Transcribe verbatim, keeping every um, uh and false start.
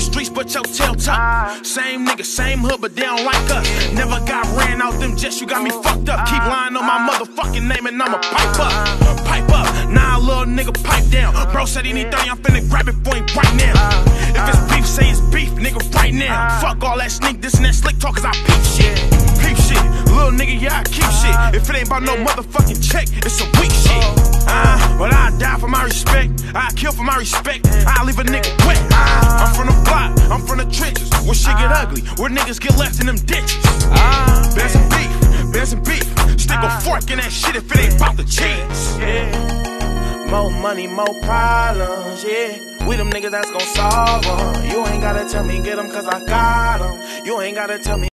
these streets, but your tail tuck. Same nigga, same hood, but they don't like us. Never got ran out them jets, you got me fucked up. Keep lying on my motherfucking name and I'ma pipe up. Pipe up, nah, little nigga, pipe down. Bro said he need thirty, I'm finna grab it for him right now. If it's beef, say it's beef, nigga, right now. Fuck all that sneak, this and that slick talk, cause I peep shit. Peep shit, little nigga, yeah, I keep shit. If it ain't about no motherfucking check, it's some weak shit. Uh, but I die for my respect, I kill for my respect, I leave a nigga wet. Uh, I'm from the block, I'm from the trenches, where shit get ugly, where niggas get left in them ditches. Uh, bear some beef, bear some beef, stick a fork in that shit if it ain't about the cheese. Yeah. More money, more problems, yeah. We them niggas that's gon' solve them. You ain't gotta tell me get them cause I got them. You ain't gotta tell me